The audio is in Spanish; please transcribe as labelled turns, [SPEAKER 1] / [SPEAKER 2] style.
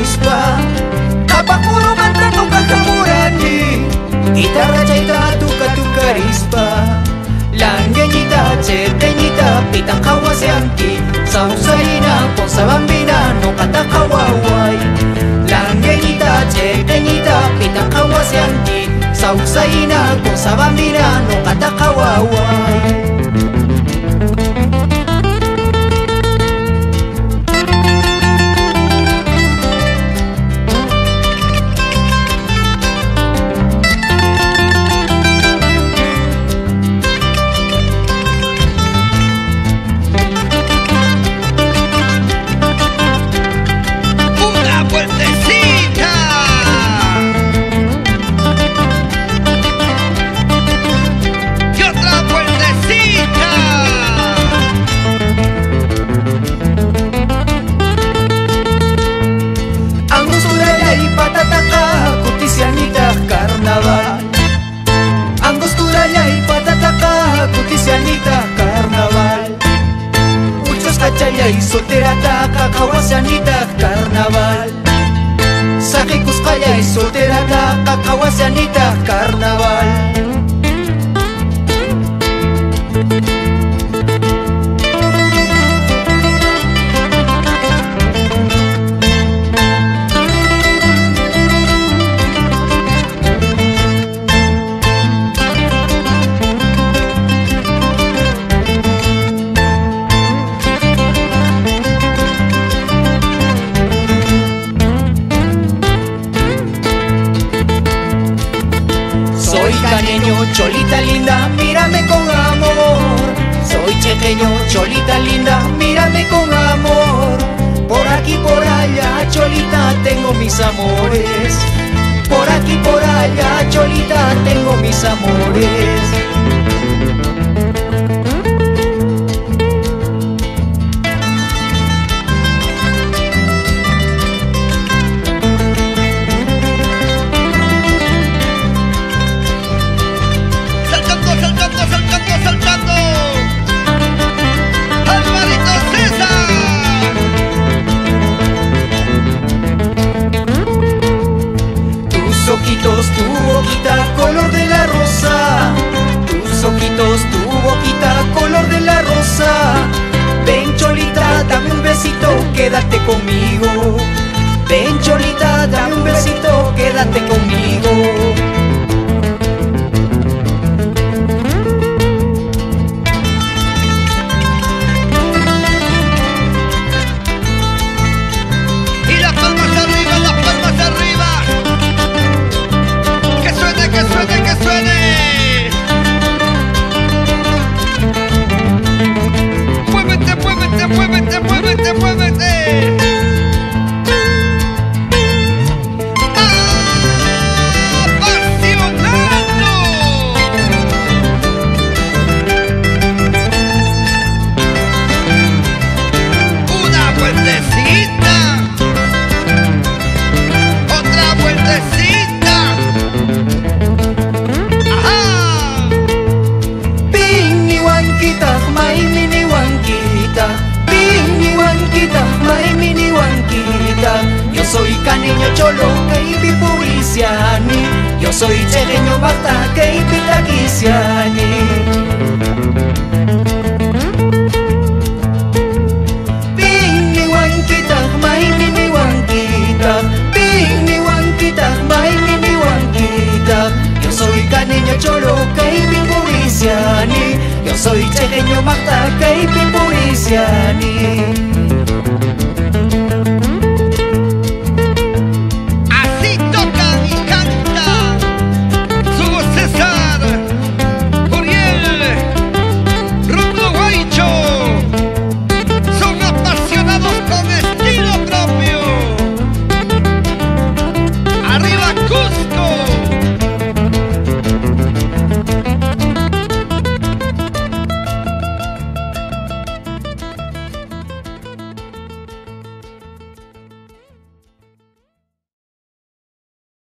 [SPEAKER 1] karispa kapakuro mantano kakamurani guitarra chaita tu karispa langueñita cheteñita pitan kawasianki sausaina ponsa bambina no kata kawawai langueñita cheteñita pitan kawasianki sausaina ponsa bambina no kata kawawai. Y solterata kakawasianita carnaval Sakikusqalla y solterata kakawasianita carnaval. Cholita linda, mírame con amor. Soy chequeño, cholita linda, mírame con amor. Por aquí, por allá, cholita, tengo mis amores. Por aquí, por allá, cholita, tengo mis amores. Tu boquita, color de la rosa. Tus ojitos, tu boquita, color de la rosa. Ven cholita, dame un besito, quédate conmigo. Ven cholita, dame un besito, quédate conmigo. Soy caneño cholo keipi publiciani. Yo soy chequeño bata keipi taquisiani. Pini wanquita, mai mini wanquita. Pini wanquita, mai mini wanquita. Yo soy caneño cholo keipi publiciani. Yo soy chequeño bata